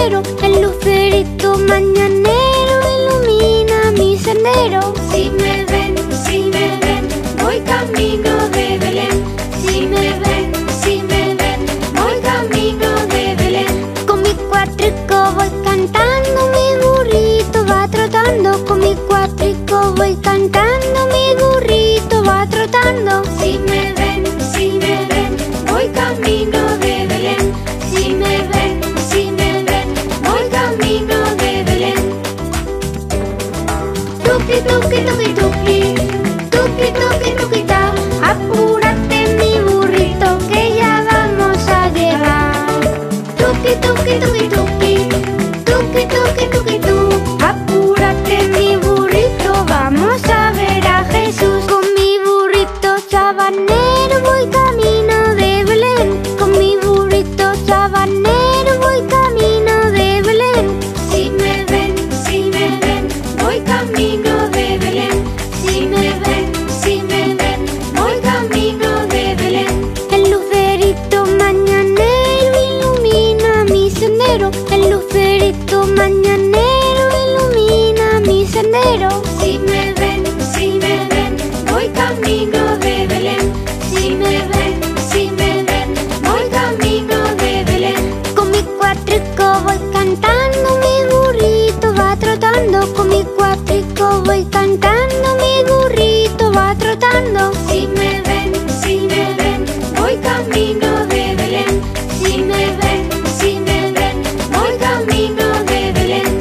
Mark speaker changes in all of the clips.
Speaker 1: sendero. El lucerito mañanero ilumina mi sendero.
Speaker 2: Si me ven, voy camino de Belén. Si me ven, voy camino de Belén.
Speaker 1: Con mi cuatrico voy cantando, mi burrito va trotando. Con mi cuatrico voy cantando, mi burrito va trotando.
Speaker 2: Si me ven, voy camino de Belén. Si me ven, voy camino de Belén.
Speaker 1: Tuki, tuki, tuki, tuki, tuki, tuki, tuki, ta. Apúrate mi burrito que ya vamos a llegar. Tuki, tuki, tuki, tuki, tuki, tuki, tuki, tu. Apúrate mi burrito, vamos a ver a Jesús. Con mi burrito sabanero voy camino de Belén. Con mi burrito sabanero voy camino de Belén.
Speaker 2: Si me ven, voy camino de Belén. Si me ven, voy camino de Belén.
Speaker 1: El lucerito mañanero ilumina mi sendero. El lucerito mañanero ilumina mi sendero.
Speaker 2: Si me ven, voy camino de Belén. Si me ven, voy camino de Belén.
Speaker 1: Con mi cuatrico voy cantando, mi burrito va trotando. Con mi cuatrico voy cantando, mi burrito va trotando.
Speaker 2: Si me ven, voy camino de Belén. Si me ven, voy camino de Belén.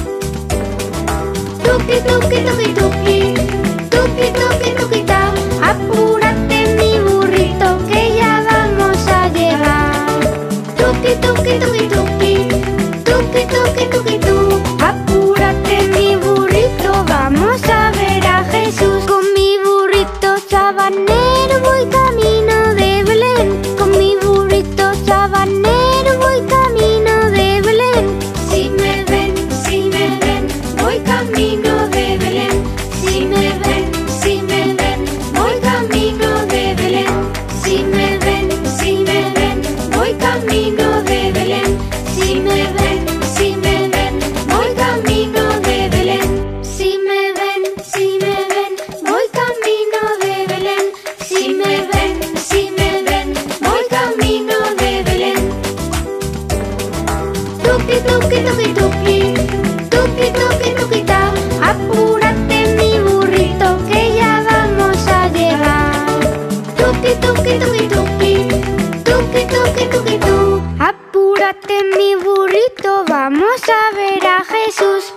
Speaker 1: Tuki, tuki, tuki, tuki, tuki, tuki, tuki, ta. Apúrate mi burrito que ya vamos a llegar. Tuki, tuki, tuki, tuki, tuki, tuki, tuki, tu. Apúrate mi burrito, vamos a ver a Jesús. Con mi burrito sabanero voy camino de Belén. Con mi burrito sabanero voy camino de Belén.
Speaker 2: Si me ven, voy camino de Belén. Si me ven, voy camino de Belén. Si me ven, voy camino de Belén. Si me ven, voy camino de Belén. Si me ven, voy camino de Belén. Si me ven, voy camino de Belén.
Speaker 1: Tuki, tuki, tuki, tuki, tuki, tuki, tuki, ta. Apúrate mi burrito que ya vamos a llegar. Tuki, tuki, tuki, tuki, tuki, tuki, tuki, tu. Apúrate mi burrito, vamos a ver a Jesús.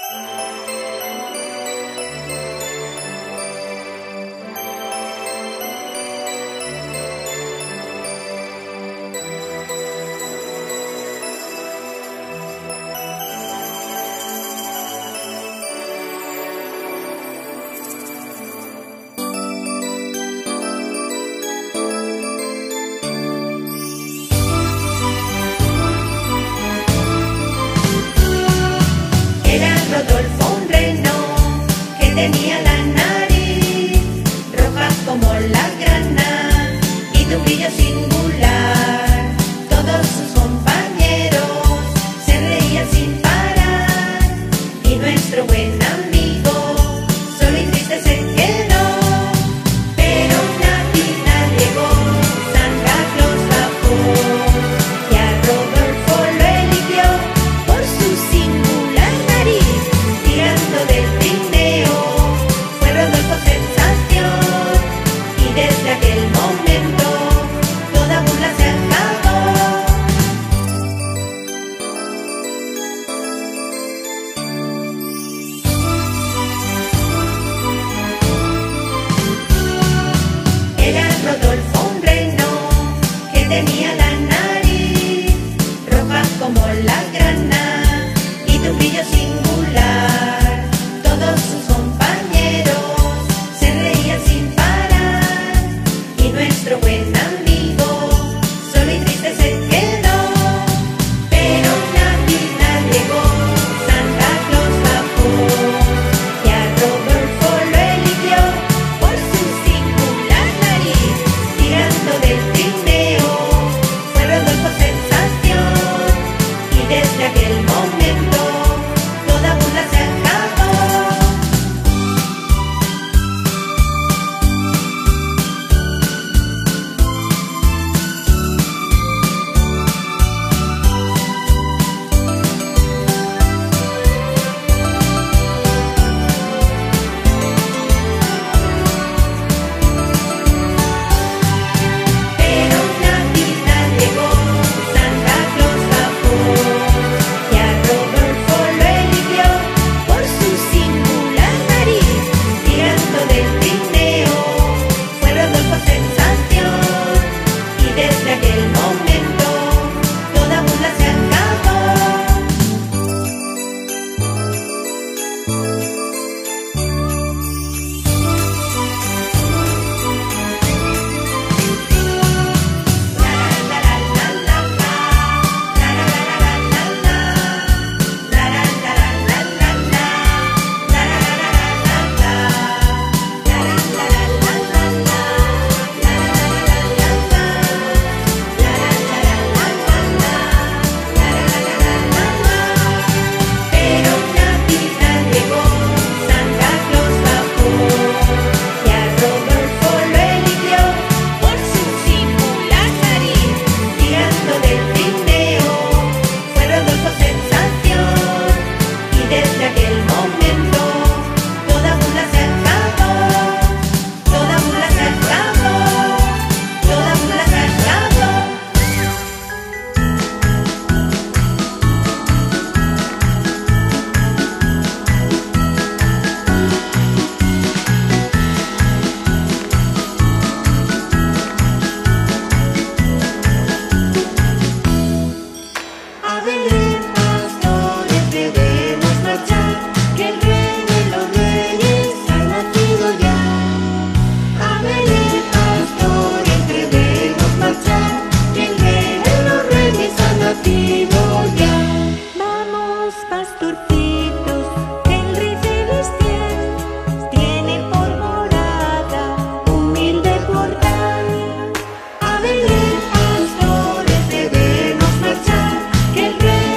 Speaker 3: Era Rodolfo un reno que tenía la nariz roja como la grana y de un brillo singular. Todos sus compañeros se reían sin parar y nuestro buen amigo solo y triste se quedó. Pero Navidad llegó, Santa Claus bajó y a Rodolfo lo eligió por su singular nariz. Tirando del trineo fue Rodolfo sensación y desde aquel momento toda burla se acabó. Era Rodolfo un reno que tenía la nariz roja como la grana y de un brillo singular. Todos sus compañeros se reían sin parar y nuestro buen amigo solo y triste se quedó. Pero Navidad llegó, Santa Claus bajó y a Rodolfo lo eligió por su singular nariz. Tirando del trineo fue Rodolfo sensación y desde aquel momento toda burla se acabó. Pero Navidad llegó, Santa Claus bajó, y a Rodolfo lo eligió por su singular nariz. Tirando del trineo, fue Rodolfo sensación, y desde aquel momento toda burla se acabó. Pero Navidad llegó, Santa Claus bajó, y a Rodolfo lo eligió por su singular nariz. Tirando del trineo, fue Rodolfo sensación, y desde aquel momento toda burla se acabó. Toda burla se acabó. Toda burla se acabó. A Belén, pastores, debemos marchar, que el Rey de los Reyes ha nacido ya. A Belén, pastores, debemos marchar, que el Rey de los Reyes ha nacido ya. Vamos, pastorcitos, que el Rey celestial tiene por morada humilde portal. A Belén, pastores, debemos marchar, que el Rey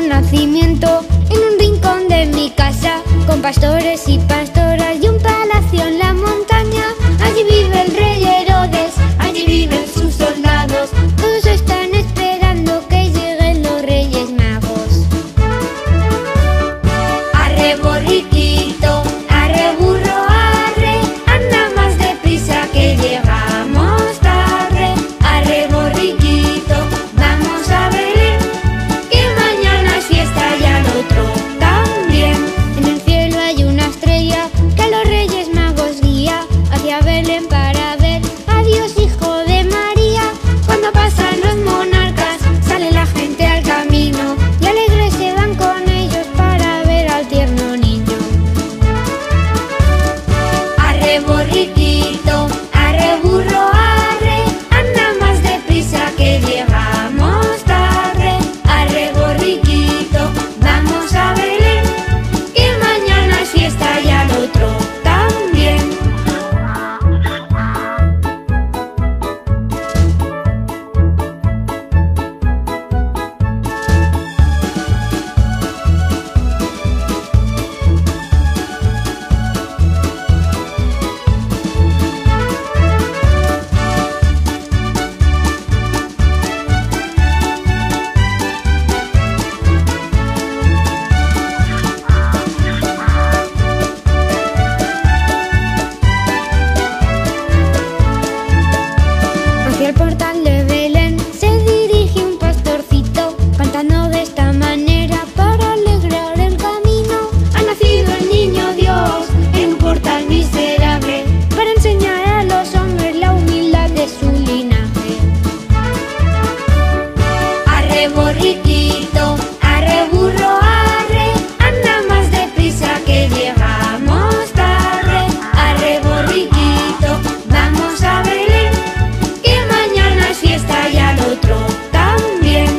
Speaker 1: un nacimiento en un rincón de mi casa, con pastores y pastoras y un palacio en la montaña. Allí vive el rey Herodes, allí viven sus soldados, todos están esperando que lleguen los Reyes Magos. Arre borriquito, arre burro, arre, anda más deprisa que llegamos tarde. Arre borriquito, vamos a Belén, que mañana es fiesta y al otro también. En el cielo hay una estrella que a los Reyes Magos guía hacia Belén para ver a Dios hijo de María. Cuando pasan los monarcas sale la gente al camino y alegres se van con ellos para ver al tierno niño. Arre borriquito, arre burro, arre, anda más deprisa que llegamos tarde. Arre borriquito, vamos a Belén, que mañana es fiesta y al otro también. Hacia el portal de Belén se dirige un pastorcito, cantando de esta manera para alegrar el camino. Ha nacido el niño Dios en un portal miserable, para enseñar a los hombres la humildad de su linaje. Arre borriquito, arre burro, arre, anda más deprisa que llegamos tarde. Arre borriquito, vamos a Belén, que mañana es fiesta y al otro también.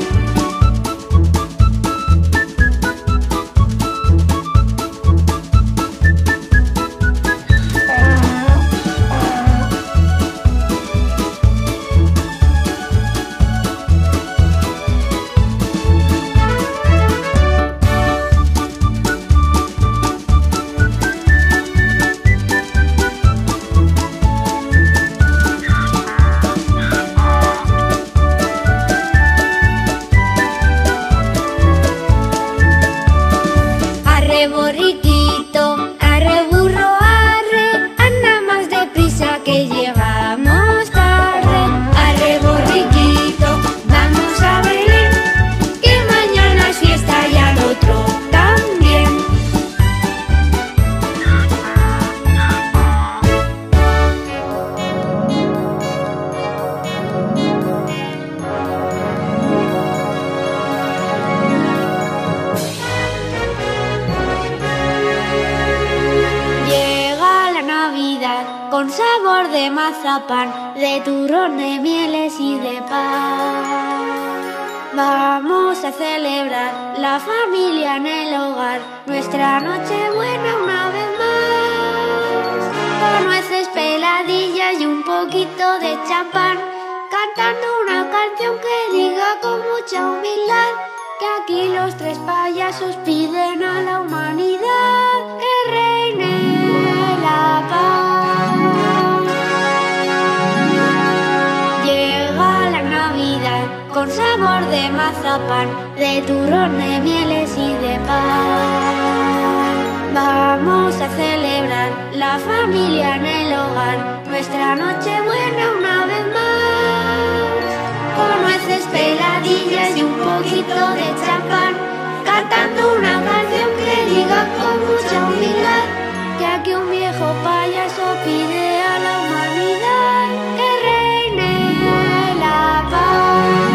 Speaker 1: Arre borriquito, arre burro, arre, anda más deprisa que llegamos tarde. Arre borriquito, vamos a Belén, que mañana es fiesta y al otro también. Llega la Navidad con sabor de mazapán, de turrón, de mieles y de pan. Vamos a celebrar la familia en el hogar, nuestra Nochebuena una vez más. Con nueces, peladillas y un poquito de champán, cantando una canción que diga con mucha humildad que aquí los tres payasos piden a la humanidad que reine la paz. Llega la Navidad con sabor de mazapán, de turrón, de mieles y de pan. Vamos a celebrar la familia en el hogar, nuestra Nochebuena una vez más. Con nueces, peladillas y un poquito de champán, cantando una canción que diga con mucha humildad que aquí un viejo payaso pide a la humanidad que reine la paz.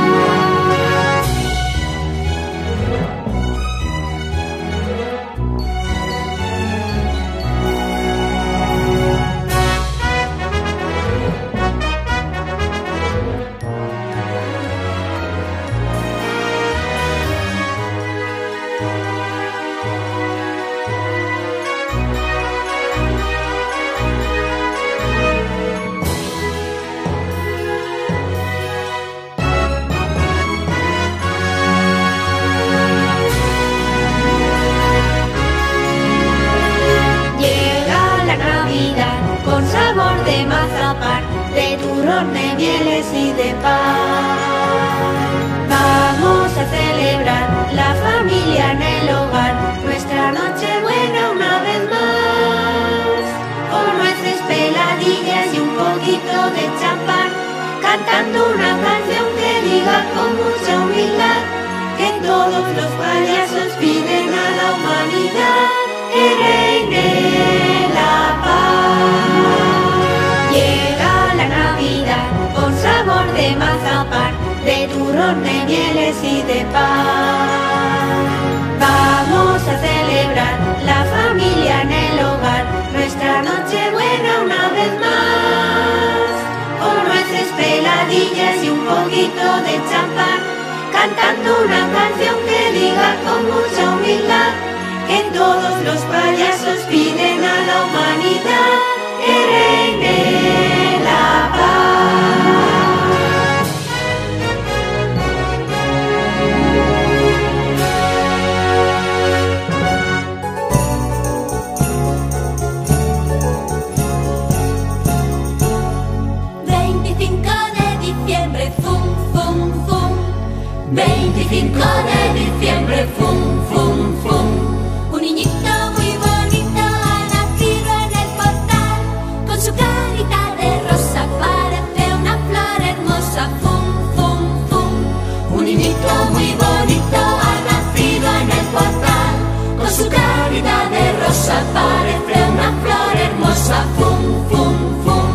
Speaker 3: cantando una canción que diga con mucha humildad que todos los payasos piden a la humanidad que reine la paz. Llega la Navidad con sabor de mazapán, de turrón, de mieles y de pan. Vamos a celebrar la familia en el hogar, nuestra Nochebuena una vez más, con nuestras peladillas y un poquito de champán, cantando una canción que diga con mucha humildad que todos los payasos piden a la humanidad que reine la paz.
Speaker 2: 25 de diciembre, fum, fum, fum. Un niñito muy bonito ha nacido en el portal, con su carita de rosa parece una flor hermosa, fum, fum, fum. Un niñito muy bonito ha nacido en el portal, con su carita de rosa parece una flor hermosa, fum, fum, fum.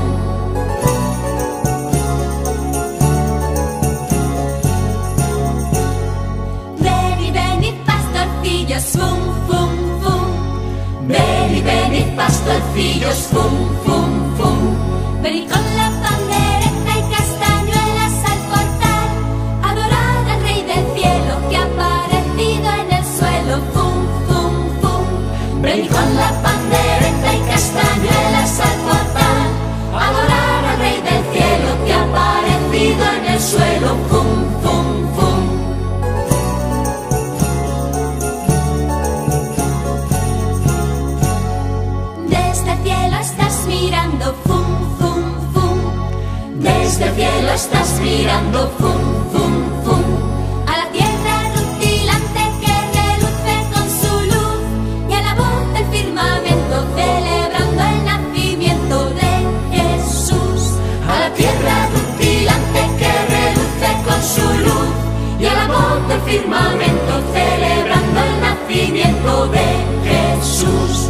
Speaker 2: Fum, fum, fum. Venid pastorcillos, fum, fum, fum. Venid con la pandereta y castañuelas al portal, adorad al Rey del Cielo que ha aparecido en el suelo, fum, fum, fum. Venid con la pandereta y castañuelas al portal, adorar al Rey del Cielo que ha aparecido en el suelo, fum, fum, fum. Fum, fum, fum. Desde el cielo estás mirando, fum, fum, fum. A la tierra rutilante que reluce con su luz y a la voz del firmamento celebrando el nacimiento de Jesús. A la tierra rutilante que reluce con su luz y a la voz del firmamento celebrando el nacimiento de Jesús.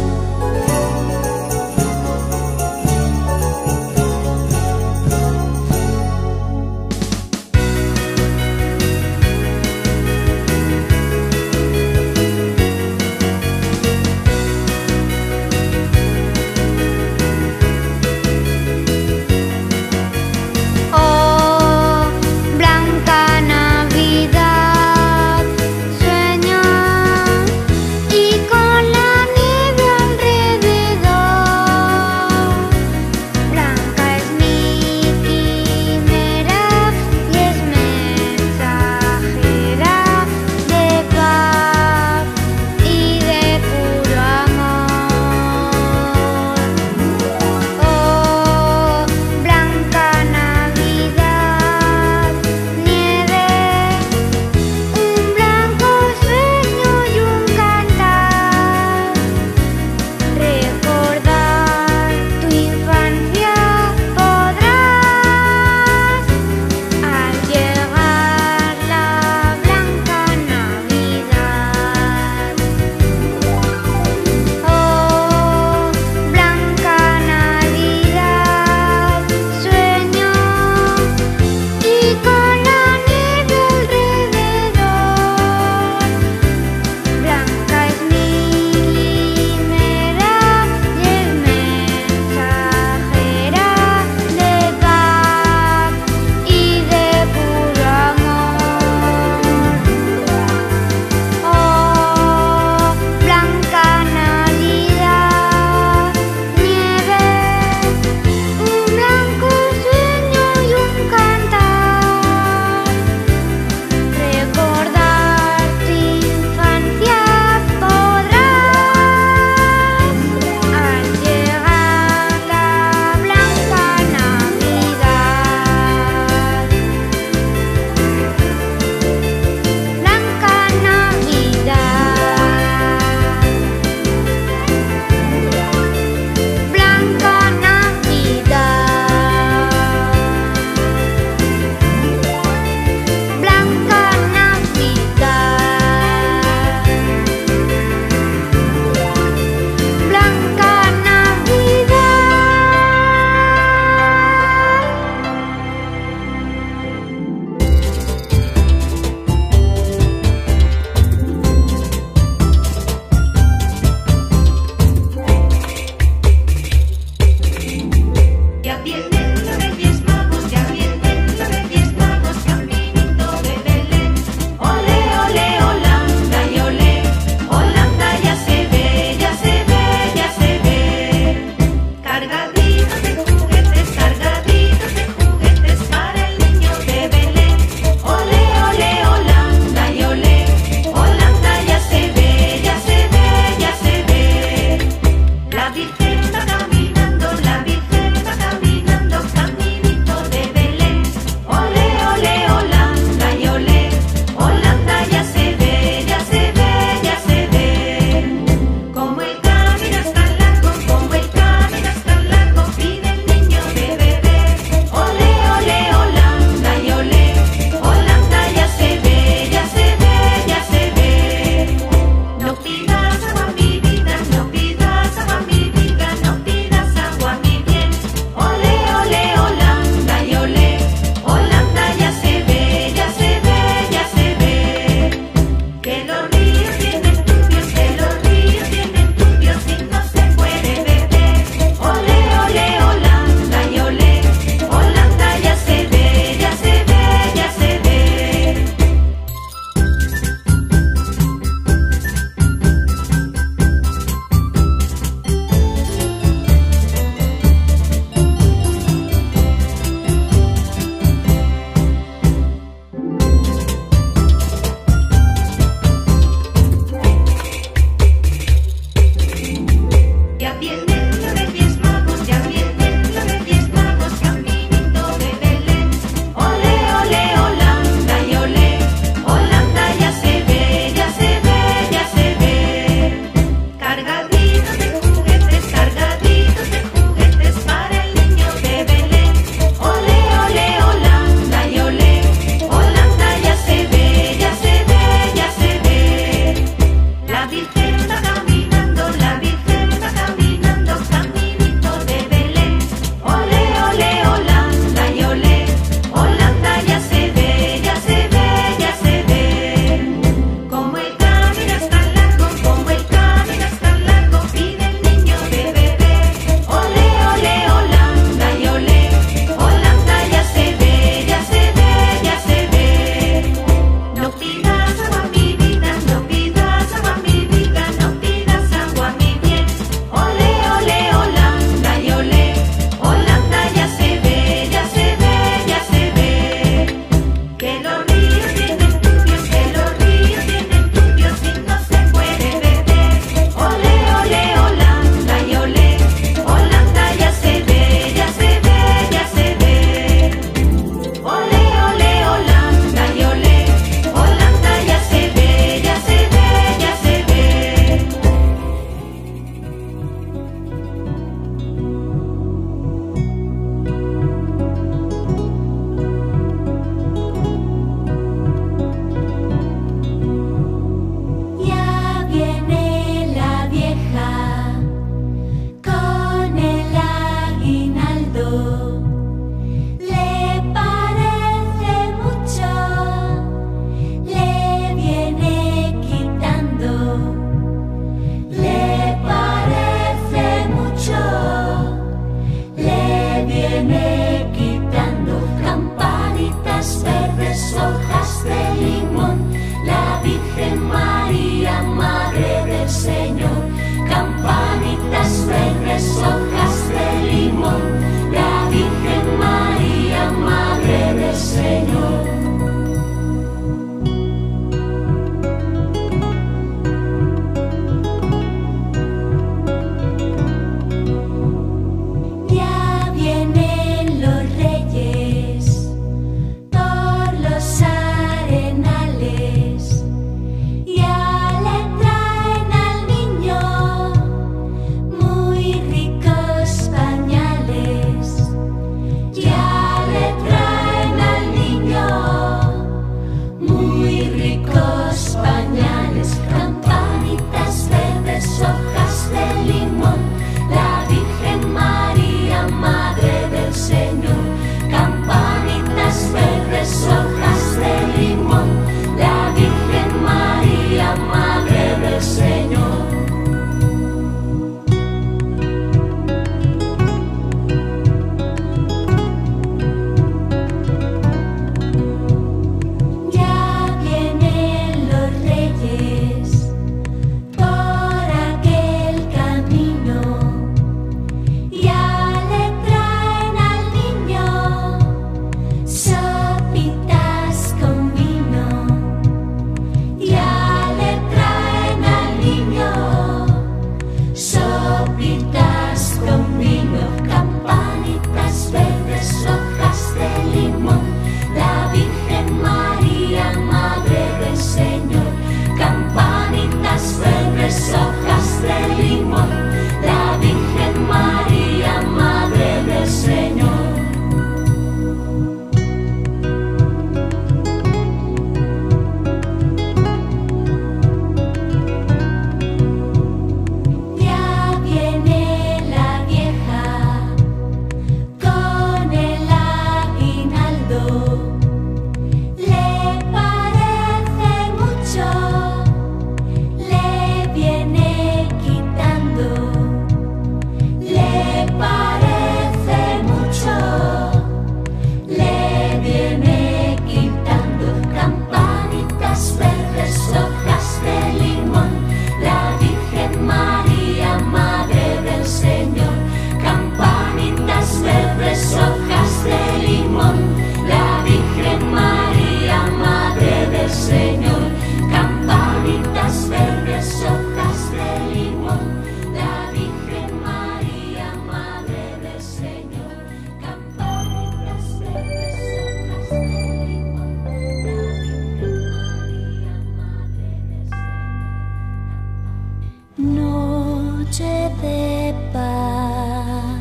Speaker 1: de paz,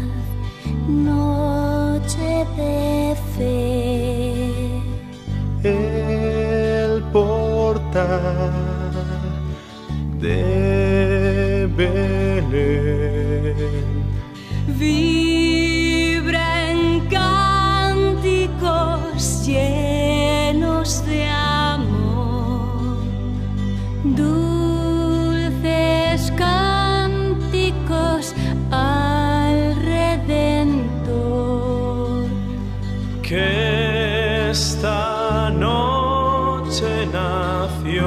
Speaker 1: noche de fe.
Speaker 4: El portal de Belén
Speaker 2: vibra en cánticos llenos de amor, dulces cánticos al Redentor,
Speaker 4: que esta noche nació.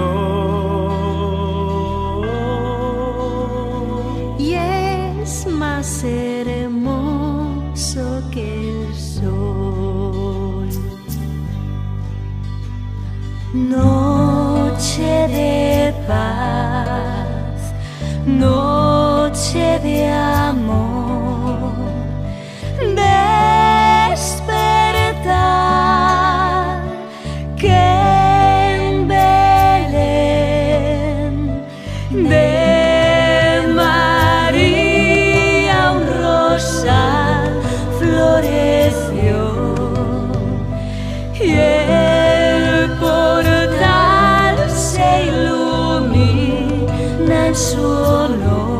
Speaker 2: y es más hermoso que el sol. Noche de paz, noche de amor, despertar, que en Belén de María un rosal floreció y el portal se ilumina en su honor.